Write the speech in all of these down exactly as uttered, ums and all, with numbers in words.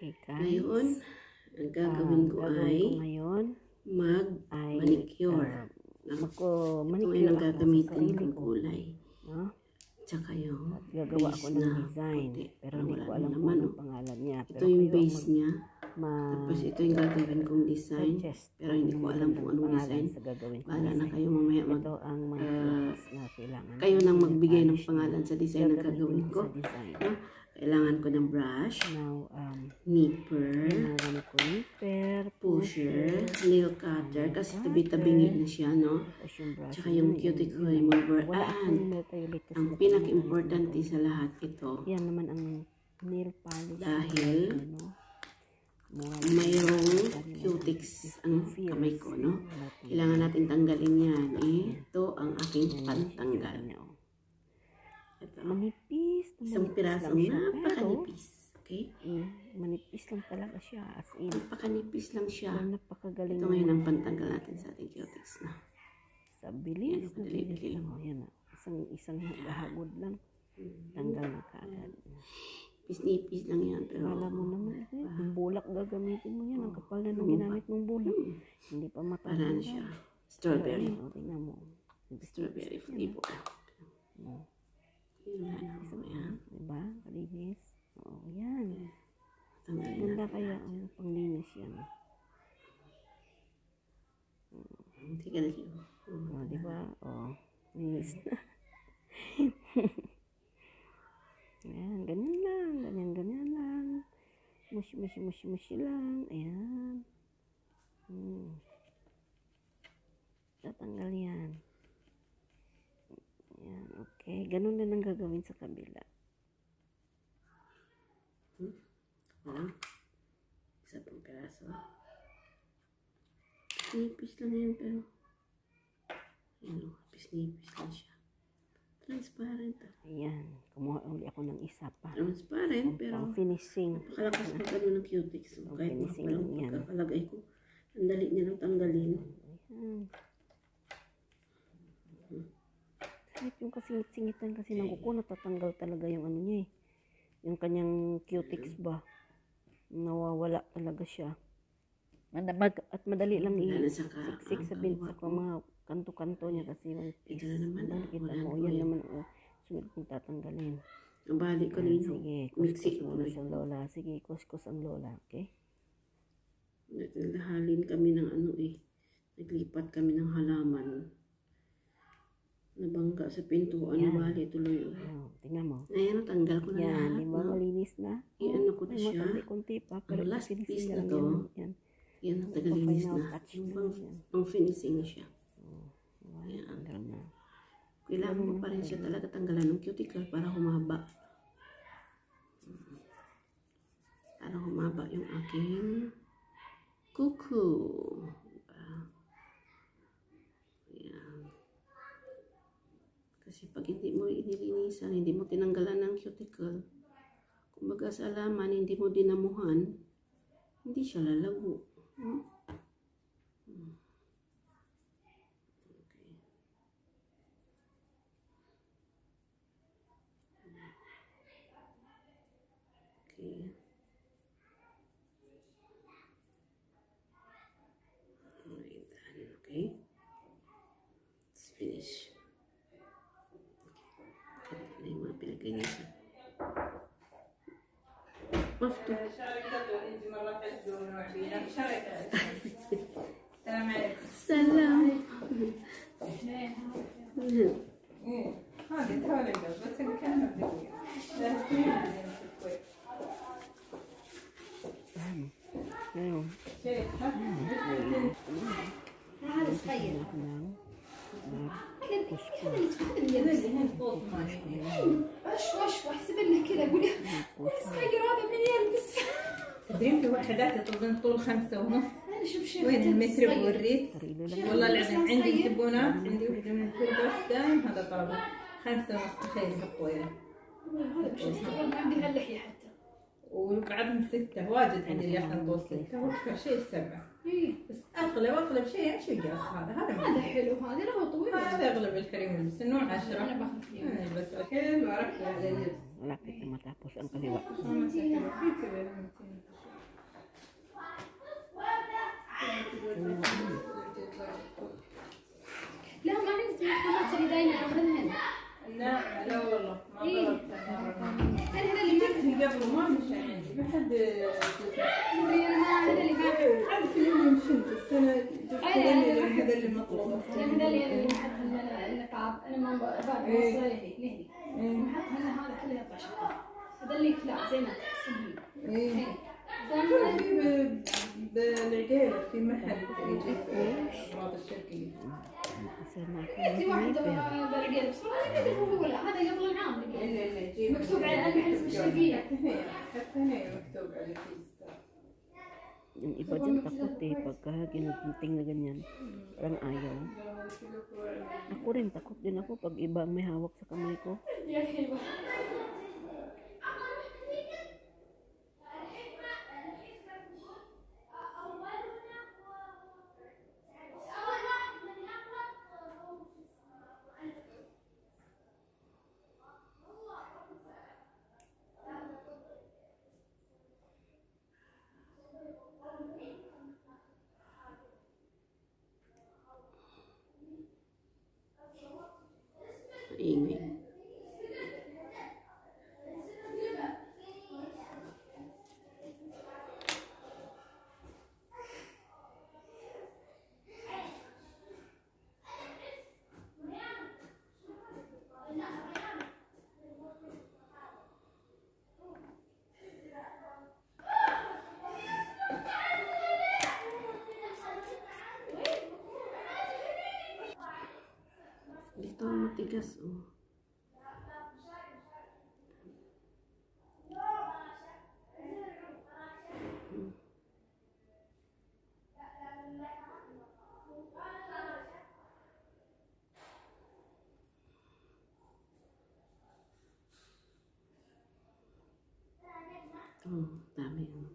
Okay, guys. Ngayon, ang gagawin ko uh, ay ko ngayon mag-manicure. Uh, Magko Ito ay ang gagamitin kong kulay. No? Tsaka yung At gagawa base ako ng na design. puti. Pero hindi ko alam kung anong pangalan niya. Ito Pero yung base niya. Ma Tapos ito yung gagawin kong design. Pero hindi ko alam kung anong design. Bahala na kayo mamaya mag... Ito ang mga uh, na kailangan. Kayo nang magbigay ng pangalan sa design na gagawin ko. No? Kailangan ko ng brush, Now, um, nipper, ko nipper, pusher, nail cutter, kasi tabi-tabingi na siya, no? Tsaka yung cuticle remover. And ang pinaka-importante sa lahat ito, yan naman ang nail polish. Dahil mayroong cutics ang kamay ko, no? Kailangan natin tanggalin yan. Eh, ito ang aking pantanggal. Ito. Manipis. Isang pirasong napakanipis. Okay? Mm, manipis lang talaga siya. As in. Napakanipis lang siya. Napakagaling. Ito ngayon ang pantanggal natin sa ating cutics na. Sa bilis. Yan, madali-dali lang. Oh, yan. Isang, isang gahagod lang. Tanggal na kaagad. Pisnipis lang yan. Pero alam mo naman, eh, yung bulak gagamitin mo yan. Ang kapal na nung ginamit mong bulak. Hmm. Hindi pa matanggal. Para na siya. Strawberry. O, tingnan mo. Strawberry flavor. Hmm. Yan na mo yan. Diba? Kalinis. Oo, yan. Tanggalin Ganda natin. kaya ang panglinis yan. Hindi ka na siya. O, diba? O, linis na. Ayan, ganyan lang. Ganyan, ganyan lang. Mushi, mushi, mushi, mushi lang. Ayan. Hmm. Tatanggal yan. Ayan, okay. Ganun din ang gagawin sa kabila. Hmm? Wala. Isa pang peraso. Pisnipis lang yan, pero ayan o, pisnipis lang siya. Transparent. Ayan. Kumuha uli ako ng isa pa. Transparent, pero pang finishing. napakalakas pa kami ng cutics. So, kahit finishing walang yan. pagkakalagay ko, ang dali niya lang tanggalin. Ayan. Kahit yung kasingit-singitan kasi ng kuko, natatanggal talaga yung ano niya eh. Yung kanyang cutics ba. Nawawala talaga siya. Madabag at madali lang i-siksik sa bin sa mga kanto-kanto niya kasi yung ito na naman. Kita mo, yan naman oh, sunod kong tatanggalin. Ang balik ko nino. Sige, kuskus muna sa lola. Sige, kuskus ang lola, okay? Naglahalin kami ng ano eh. Naglipat kami ng halaman. Nabangga sa pintuan, nabali tuloy. Oh, tingnan mo. Ayan, tanggal ko na yan, lahat. Yan, di ba no? malinis na? I-ano ko na siya. Kunti pa, pero ang last piece na yan, to, yan. yan ang tagalinis na. Pang, pang finishing na siya. Oh, ayan. Tanggal na. Kailangan mo pa rin siya talaga tanggalan ng cuticle para humaba. Para humaba yung aking kuko. Kasi pag hindi mo inilinisan, hindi mo tinanggalan ng cuticle, kumbaga sa alaman, hindi mo dinamuhan, hindi siya lalago. Hmm? Hmm. Okay. Okay. Alright, done. Okay. Let's finish. Ito na yung mga pinagay niya siya. Mafto. Salam. Ngayon. هذا صغير وش وش واحسب لنا كذا اقول صغير هذا من يلبس. تدرين في وحدات تظن طول خمسة ونص. انا شوف شيء وين المتر بوريك؟ والله العظيم عندي صغير. زبونات، عندي وحدة من الفردوس دايم هذا طابع خمسة ونص. تخيل حطوها. هذا مش مستغرب ما عندي هاللحية حتى. وبعدهم ستة واجد عندي اللي احنا طول ستة واكثر شيء سبعة. ايه بس اغلب اغلب شيء ايش القاس هذا؟ هذا هذا حلو هذا له طويل. هذا اغلب الحريم بس النوع عشرة. انا باخذ فيه. انا بس حلو عرفت على اللبس. Malapit na matapos ang kaliwa. في كذا عشان عندي ما حد مدري انا ما هذا اللي ما عاد كل يوم يمشون بس انا جبت أنا- هذا اللي مطلوب. هذا اللي اللي حط النقاب انا ما بوصل لهني لهني نحط هنا هذا كله يطلع شفاف هذا اللي لا زي ما تحسبين ايه دام في بالعقيلة في محل يجيب أغراض الشرقية. في واحد برقيل بس ما ادري هو ولا هذا قبل العام إلا إلا يجيب مكتوب على المحل اسم الشرقية. حتى هنا حتى هنا مكتوب على كيس. Yung iba dyan takot eh, pagka ginagpunting na ganyan. Parang ayaw. Ako rin, takot din ako pag iba ang may hawak sa kamay ko. Ingay. Dito matigas oh. Oh, dami oh.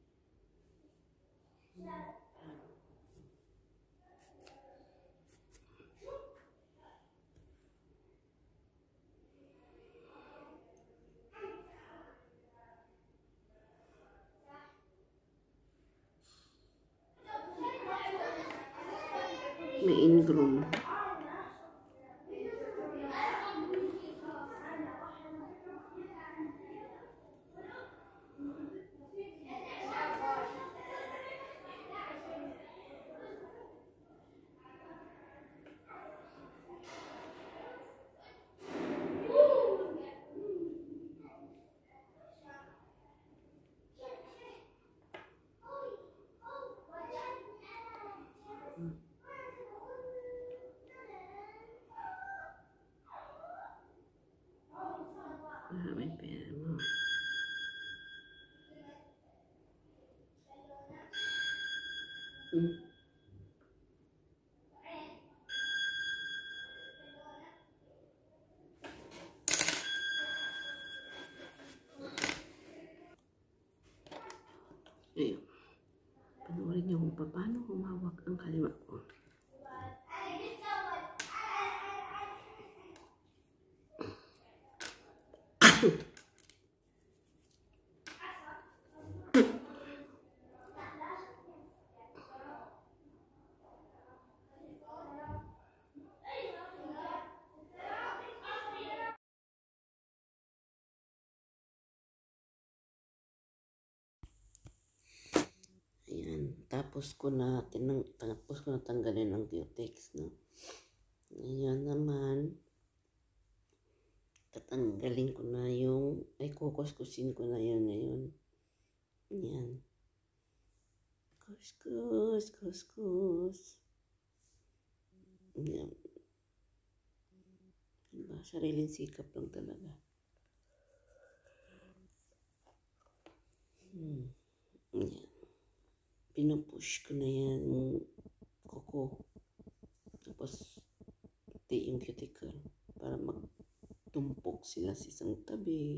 May ingrown. Maraming pera mo. Hmm. Ayun. Panoorin niyo kung paano humawak ang kaliwa ko. Ayan, tapos ko na tinang, tapos ko na tanggalin ang cutex, no. Ngayon naman tatanggalin ko na yung ay kukuskusin ko na yun ngayon. Ayan. Kuskus, kuskus. Ayan. Diba? Sariling sikap lang talaga. Hmm. Ayan. Pinupush ko na yan yung kuko. Tapos, pati yung cuticle para magtumpok sila sa isang tabi.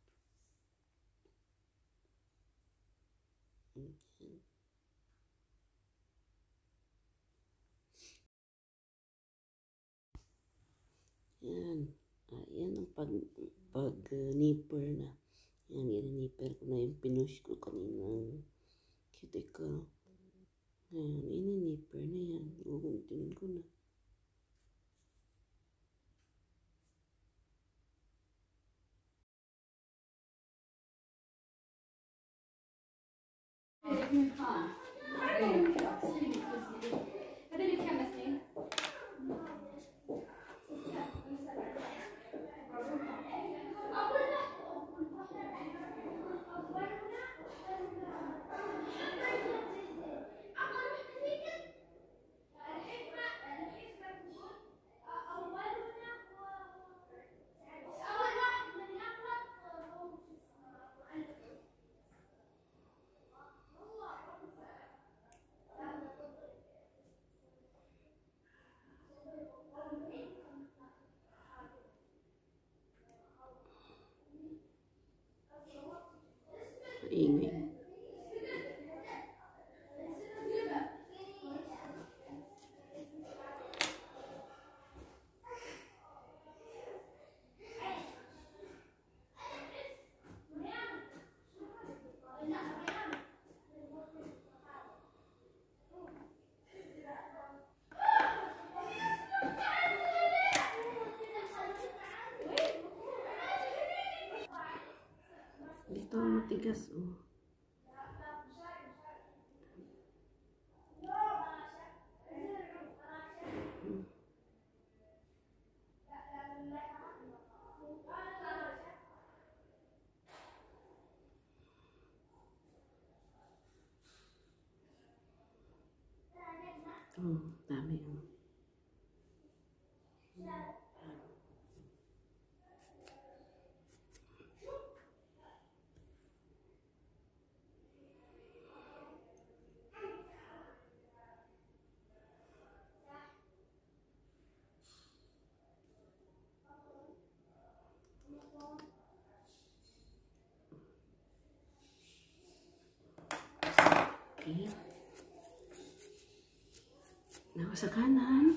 Yan. Ayan ang pag, pag uh, nipper na. Yan, ginanipper ko na yung pinush ko kaninang cuticle. Ayan, ininipper na yan. Guguntingin ko na. من خان هذا اللي بكم اثنين Ingay. Dito matigas oh. Oh, dami oh. Okay. Now, sa kanan.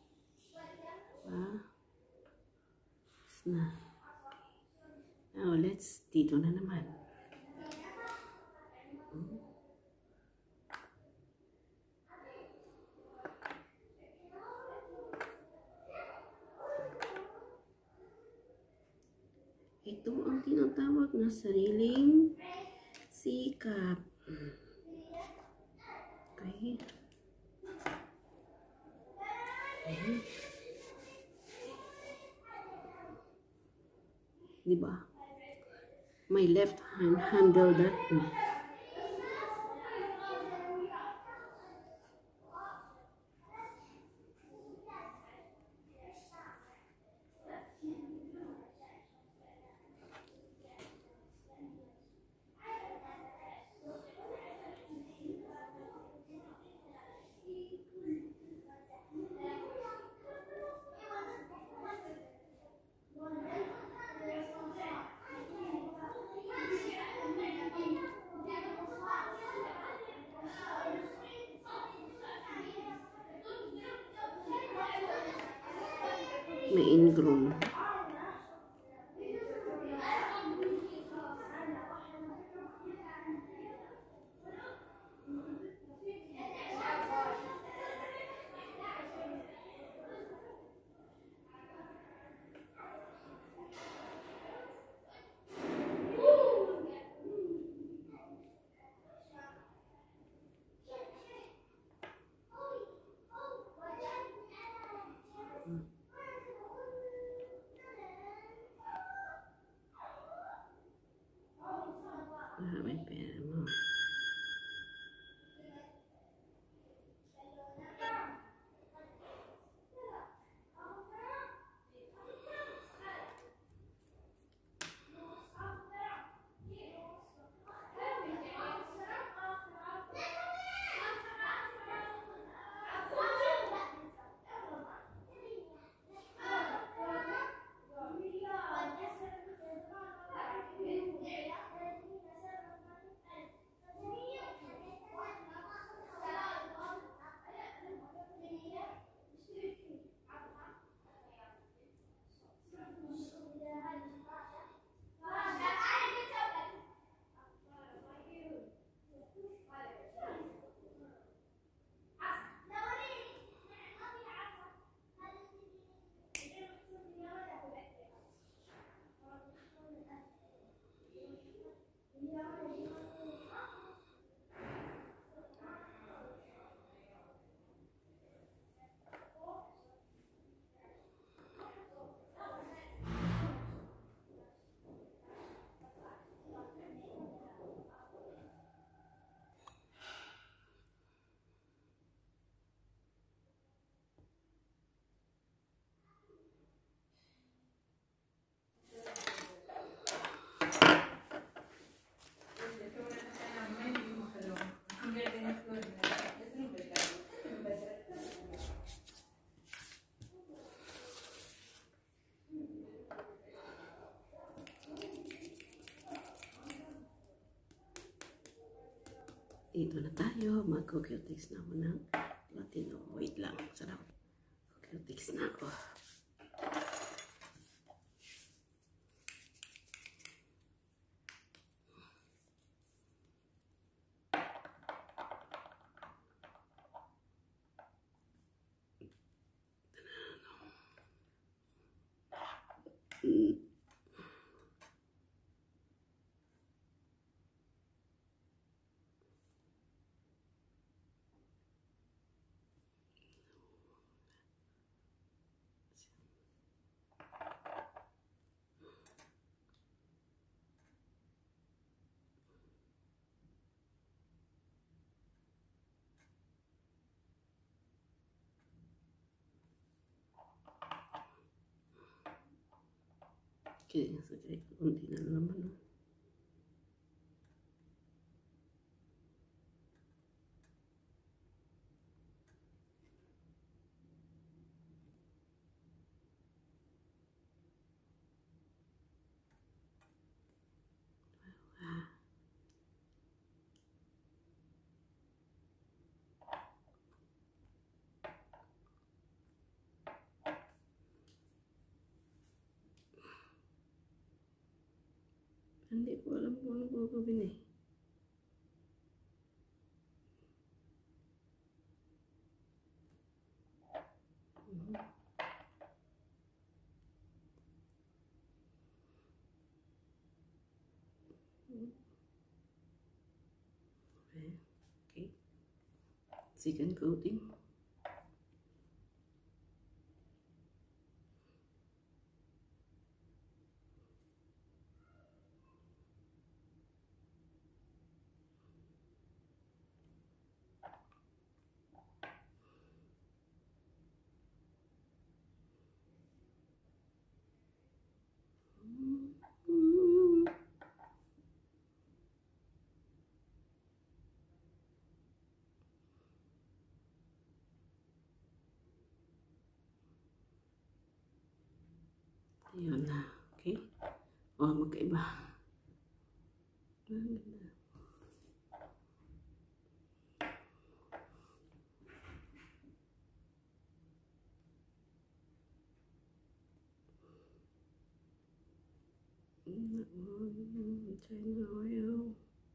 Ah. Na. Now, let's dito na naman. Hmm. Ito ang tinatawag na sariling sikap. Okay. Okay. Diba? My left hand handle that. May ingrown. Ah, may pera mo. Dito na tayo. Mag-cutics na ako ng Latino. Wait lang. Sarap. Cutics na ako. Mm. Okay, so kahit kunti na naman. No? Hindi ko alam kung ano gagawin eh. Mhm. Okay. Okay. Second coating. Mm. Ayan na. Okay. Oh, magkaiba. Ang ganda. Mm, China oil.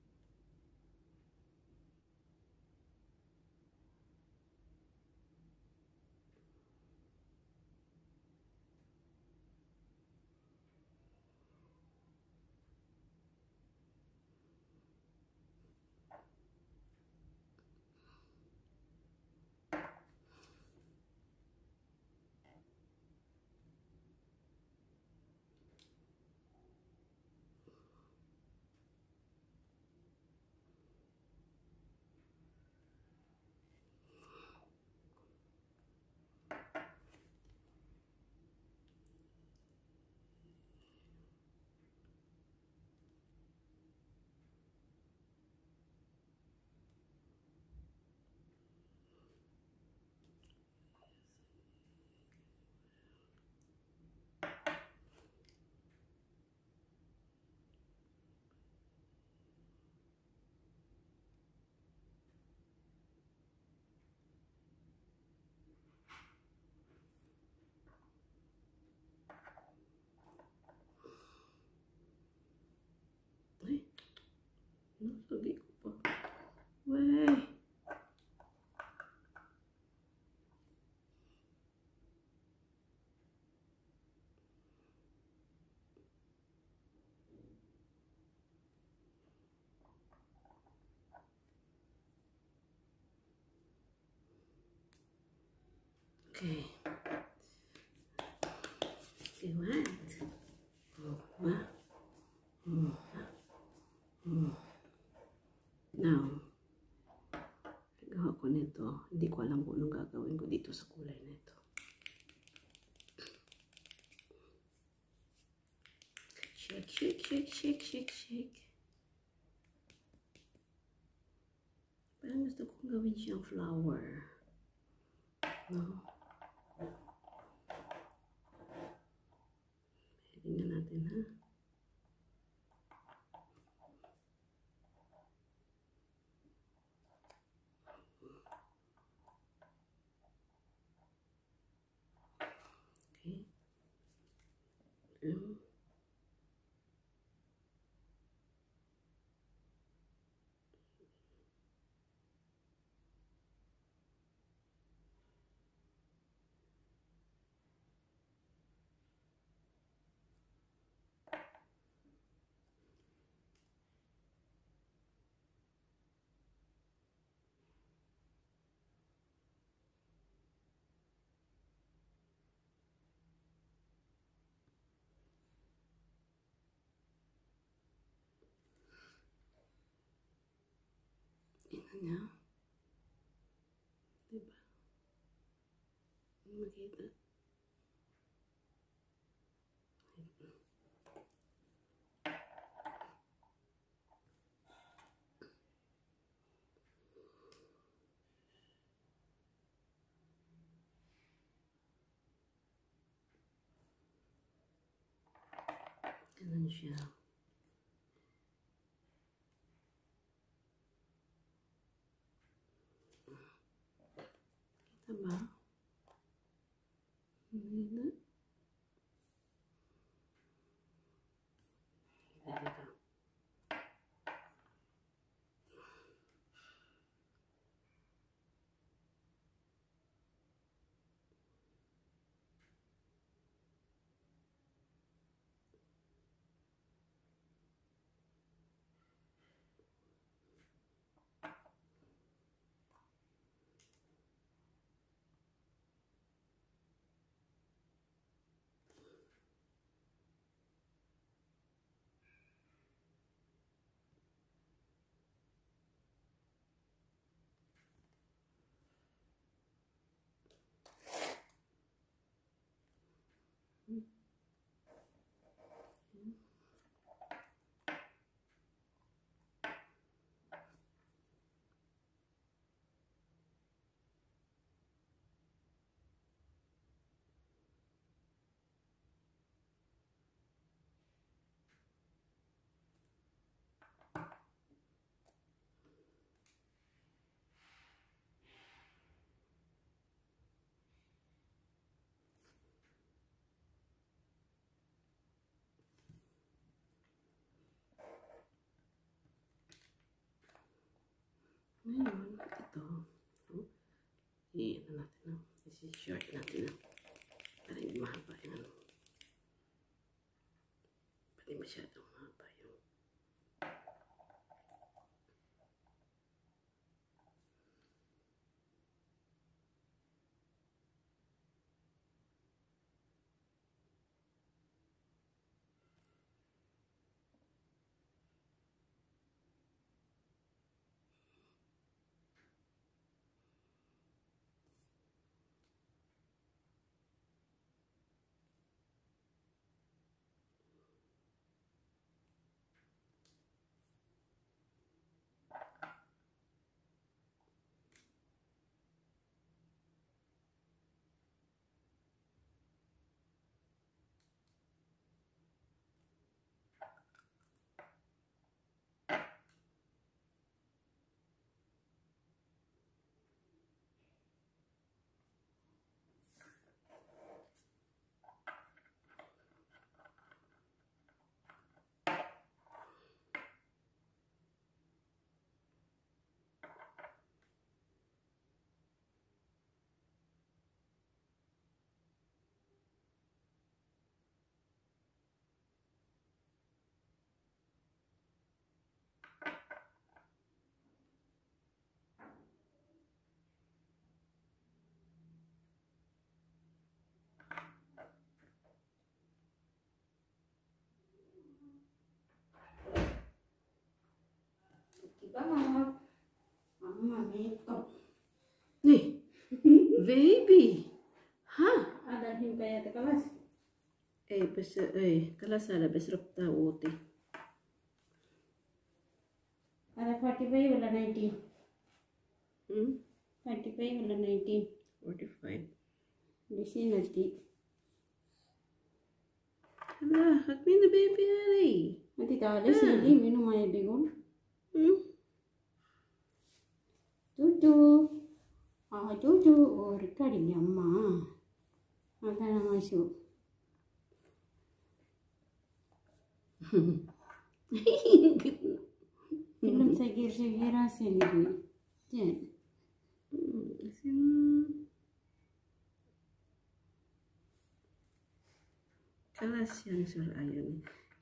Ay, nasagi ko pa. Wey. Okay. Okay, what? Oh, ma. Mm. Mm. Now, gawa ko nito. Hindi ko alam kung anong gagawin ko dito sa kulay nito. Shake, shake, shake, shake, shake, shake. Parang gusto kong gawin siyang flower. No? Tingnan natin, ha? Ano? Diba? Makita. Ganun siya. Kita ba? Hindi na. Kita dito. Ngayon, ito. Oh, i-ano natin, no? Isi-short natin, no? Para hindi mahaba yung ano. Pwede masyadong mahaba yung Mama, mama, makeup. Nih, baby. Ha? Ada himpaya te kelas. Eh, bes, eh, kelas ada bes rupta uti. Ada forty-five wala nineteen. Hmm? forty-five wala nineteen. forty-five. Di sini nanti. Hala, hakmin na baby hari. Nanti tahu ada sini minum air bigun. Hmm? Cucu. Ah, cucu. Oh, recording ya, Ma. Ada masuk. Film segir-segir asin ini. Jen. Asin. Kelas yang suruh ayun.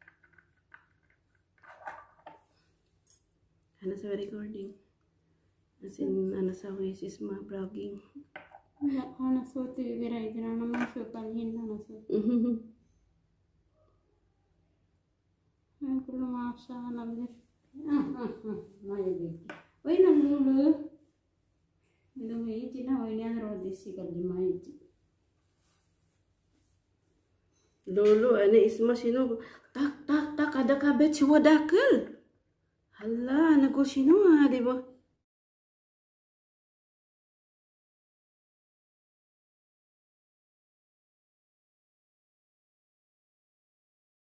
Ano sa recording? As in, ano sa wishes ma vlogging. Ana suti birai dinana masuk palhin ana suti. Aku lu masa ana bilir. Ah ah ah. Maya bilir. وين اللولو؟ لو يجي نهو ينان رودي سيقل ما يجي لولو أنا اسمه شنو tak tak tak ada kabet si wadakal. Hala, nago sino ha, di ba?